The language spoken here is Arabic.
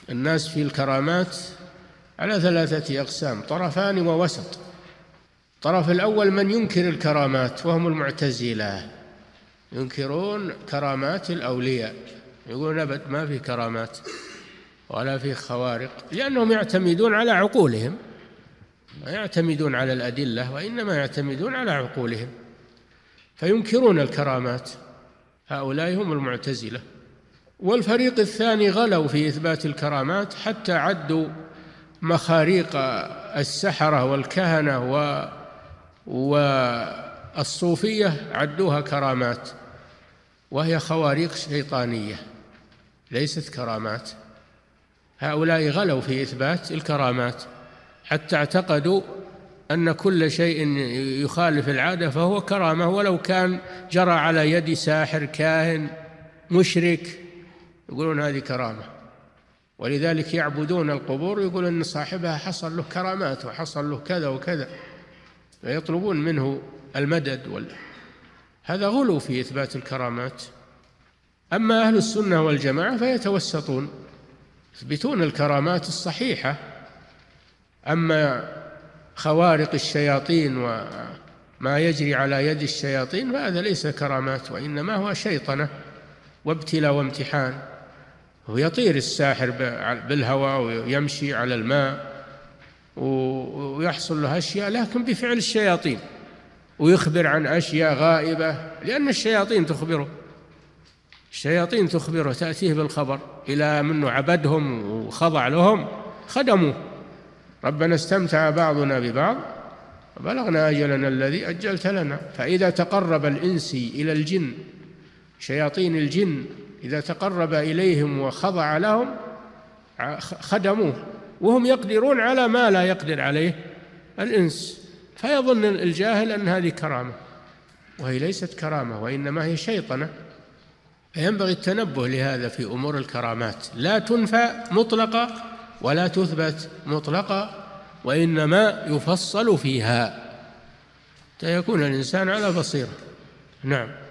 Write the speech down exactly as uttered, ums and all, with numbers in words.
الناس في الكرامات على ثلاثة أقسام: طرفان ووسط. الطرف الأول من ينكر الكرامات وهم المعتزلة، ينكرون كرامات الأولياء، يقولون أبد ما في كرامات ولا في خوارق، لأنهم يعتمدون على عقولهم، ما يعتمدون على الأدلة وإنما يعتمدون على عقولهم، فينكرون الكرامات. هؤلاء هم المعتزلة. والفريق الثاني غلوا في إثبات الكرامات حتى عدوا مخاريق السحرة والكهنة و والصوفية عدوها كرامات، وهي خواريق شيطانية ليست كرامات. هؤلاء غلوا في إثبات الكرامات حتى اعتقدوا أن كل شيء يخالف العادة فهو كرامة، ولو كان جرى على يد ساحر كاهن مشرك يقولون هذه كرامة. ولذلك يعبدون القبور، يقول أن صاحبها حصل له كرامات وحصل له كذا وكذا، ويطلبون منه المدد وال... هذا غلو في إثبات الكرامات. أما أهل السنة والجماعة فيتوسطون، يثبتون الكرامات الصحيحة. أما خوارق الشياطين وما يجري على يد الشياطين فهذا ليس كرامات، وإنما هو شيطنة وابتلاء وامتحان. ويطير الساحر بالهواء ويمشي على الماء ويحصل له أشياء لكن بفعل الشياطين، ويخبر عن أشياء غائبة لأن الشياطين تخبره، الشياطين تخبره تأتيه بالخبر. إلى منه عبدهم وخضع لهم خدموا ربنا استمتع بعضنا ببعض وبلغنا أجلنا الذي أجلت لنا. فإذا تقرب الإنسي إلى الجن، شياطين الجن إذا تقرب إليهم وخضع لهم خدموه، وهم يقدرون على ما لا يقدر عليه الإنس، فيظن الجاهل أن هذه كرامة، وهي ليست كرامة وإنما هي شيطنة. فينبغي التنبه لهذا في أمور الكرامات، لا تنفى مطلقة ولا تثبت مطلقة، وإنما يفصل فيها حتى يكون الإنسان على بصيرة. نعم.